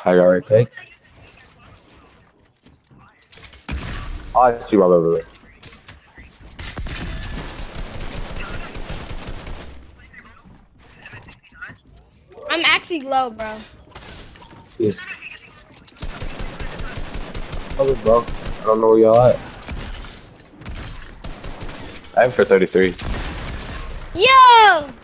I got right pick. Oh, I see my brother. I'm actually low, bro. Yes. Oh, bro. I don't know where y'all at. I'm for 33. Yo!